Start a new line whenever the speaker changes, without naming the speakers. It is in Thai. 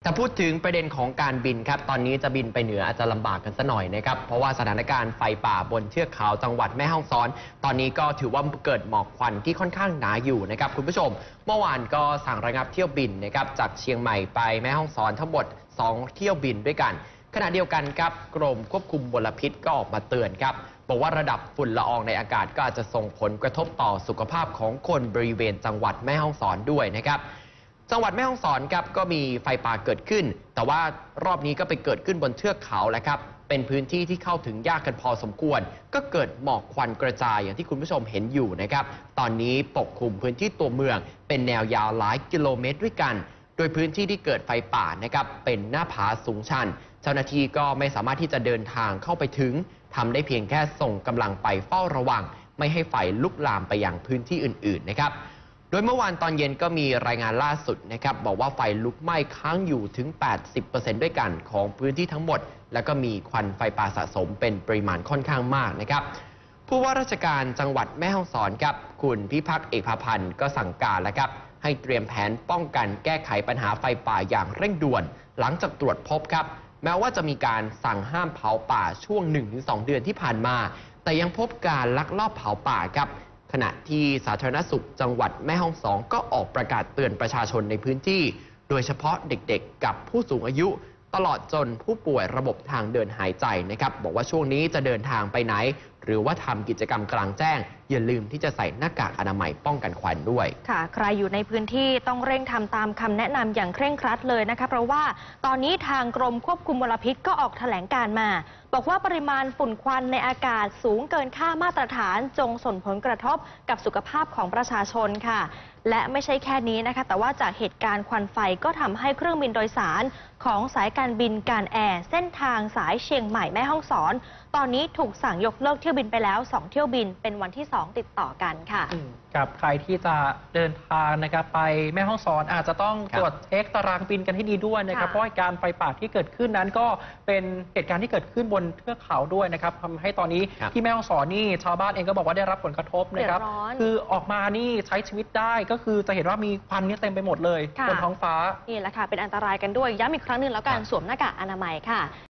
ถ้าพูดถึงประเด็นของการบินครับตอนนี้จะบินไปเหนืออาจจะลำบากกันสักหน่อยนะครับเพราะว่าสถานการณ์ไฟป่าบนเทือกเขาจังหวัดแม่ฮ่องสอนตอนนี้ก็ถือว่าเกิดหมอกควันที่ค่อนข้างหนาอยู่นะครับคุณผู้ชมเมื่อวานก็สั่งระงับเที่ยวบินนะครับจากเชียงใหม่ไปแม่ฮ่องสอนทั้งหมด2 เที่ยวบินด้วยกันขณะเดียวกันครับกรมควบคุมมลพิษก็ออกมาเตือนครับบอกว่าระดับฝุ่นละอองในอากาศก็อาจจะส่งผลกระทบต่อสุขภาพของคนบริเวณจังหวัดแม่ฮ่องสอนด้วยนะครับจังหวัดแม่ฮ่องสอนครับก็มีไฟป่าเกิดขึ้นแต่ว่ารอบนี้ก็ไปเกิดขึ้นบนเทือกเขาแหละครับเป็นพื้นที่ที่เข้าถึงยากกันพอสมควรก็เกิดหมอกควันกระจายอย่างที่คุณผู้ชมเห็นอยู่นะครับตอนนี้ปกคลุมพื้นที่ตัวเมืองเป็นแนวยาวหลายกิโลเมตรด้วยกันโดยพื้นที่ที่เกิดไฟป่านะครับเป็นหน้าผาสูงชันเจ้าหน้าที่ก็ไม่สามารถที่จะเดินทางเข้าไปถึงทำได้เพียงแค่ส่งกำลังไปเฝ้าระวังไม่ให้ไฟลุกลามไปยังพื้นที่อื่นๆนะครับโดยเมื่อวานตอนเย็นก็มีรายงานล่าสุดนะครับบอกว่าไฟลุกไหม้ค้างอยู่ถึง 80% ด้วยกันของพื้นที่ทั้งหมดแล้วก็มีควันไฟป่าสะสมเป็นปริมาณค่อนข้างมากนะครับผู้ว่าราชการจังหวัดแม่ฮ่องสอนครับคุณพิพัฒน์เอกพาพันธ์ก็สั่งการแล้วครับให้เตรียมแผนป้องกันแก้ไขปัญหาไฟป่าอย่างเร่งด่วนหลังจากตรวจพบครับแม้ว่าจะมีการสั่งห้ามเผาป่าช่วง 1-2 เดือนที่ผ่านมาแต่ยังพบการลักลอบเผาป่าครับขณะที่สาธารณสุขจังหวัดแม่ฮ่องสอนก็ออกประกาศเตือนประชาชนในพื้นที่โดยเฉพาะเด็กๆกับผู้สูงอายุตลอดจนผู้ป่วยระบบทางเดินหายใจนะครับบอกว่าช่วงนี้จะเดินทางไปไหนหรือว่าทำกิจกรรมกลางแจ้งอย่าลืมที่จะใส่หน้ากากอนามัยป้องกันควันด้วย
ค่ะใครอยู่ในพื้นที่ต้องเร่งทำตามคำแนะนำอย่างเคร่งครัดเลยนะคะเพราะว่าตอนนี้ทางกรมควบคุมมลพิษก็ออกแถลงการมาบอกว่าปริมาณฝุ่นควันในอากาศสูงเกินค่ามาตรฐานจงส่งผลกระทบกับสุขภาพของประชาชนค่ะและไม่ใช่แค่นี้นะคะแต่ว่าจากเหตุการณ์ควันไฟก็ทำให้เครื่องบินโดยสารของสายการบินการแอร์เส้นทางสายเชียงใหม่แม่ฮ่องสอนตอนนี้ถูกสั่งยกเลิกเที่ยวบินไปแล้ว2 เที่ยวบินเป็นวันที่2ติดต่อกันค่ะ
กับใครที่จะเดินทางนะครับไปแม่ฮ่องสอนอาจจะต้องตรวจเช็คตารางบินกันให้ดีด้วยนะครับเพราะการไฟป่าที่เกิดขึ้นนั้นก็เป็นเหตุการณ์ที่เกิดขึ้นบนเทือกเขาด้วยนะครับทำให้ตอนนี้ที่แม่ฮ่องสอนนี่ชาวบ้านเองก็บอกว่าได้รับผลกระทบนะครับคือออกมานี่ใช้ชีวิตได้ก็คือจะเห็นว่ามีควันนี่เต็มไปหมดเลยบนท้องฟ้า
นี่แหละค่ะเป็นอันตรายกันด้วยย้ำอีกครั้งหนึ่งแล้วกันสวมหน้ากากอนามัยค่ะ